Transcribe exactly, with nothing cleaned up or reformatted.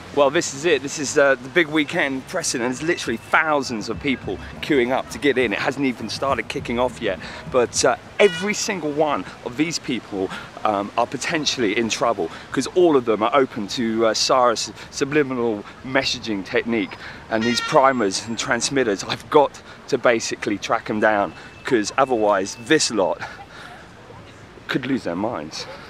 Well, this is it. This is uh, the big weekend pressing, and there's literally thousands of people queuing up to get in. It hasn't even started kicking off yet, but uh, every single one of these people um, are potentially in trouble, because all of them are open to uh, Sarah's subliminal messaging technique, and these primers and transmitters. I've got to basically track them down, because otherwise this lot could lose their minds.